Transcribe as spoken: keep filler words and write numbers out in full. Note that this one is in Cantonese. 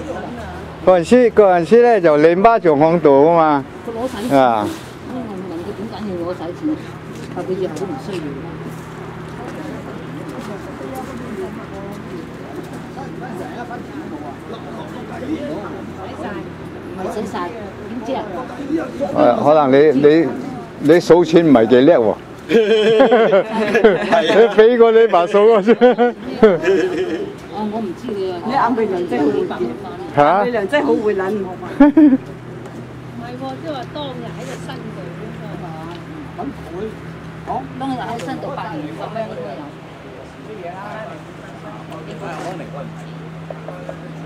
嗰陣時嗰陣時咧就零巴仲響度啊嘛。 佢攞使錢。 啊。 我問佢點解要攞使錢？話佢以後都唔需要。唔係使晒，點知啊？ 誒，可能你你你數錢唔係幾叻喎。你俾過你把數我先。 哦，我唔知你啊。你眼鼻良真好會諗。嚇？眼鼻良真好會諗。唔係喎，即係話當日喺個新度咁啊嘛。咁佢講當日喺新度八年咁樣應該有。乜嘢啦？應該可能我唔知。